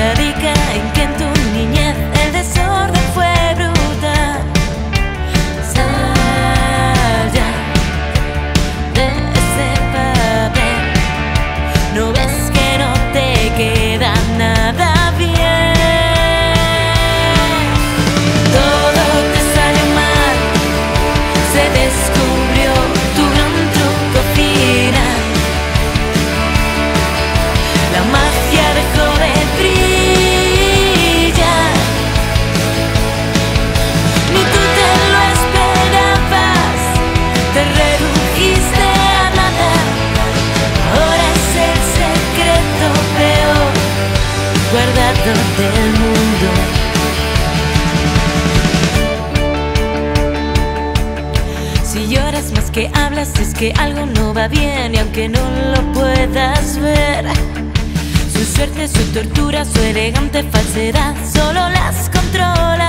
radica en que en tu niñez el desorden fue brutal. Sal ya de ese papel. ¿No ves que no te queda nada bien? Todo te sale mal. Se descubrió tu gran truco final. La magia dejó de brillar. Ni tú te lo esperabas. Te redujiste a nada. Ahora es el secreto peor guardado del mundo. Si lloras más que hablas es que algo no va bien, y aunque no lo puedas ver, su suerte, su tortura, su elegante falsedad solo las controla.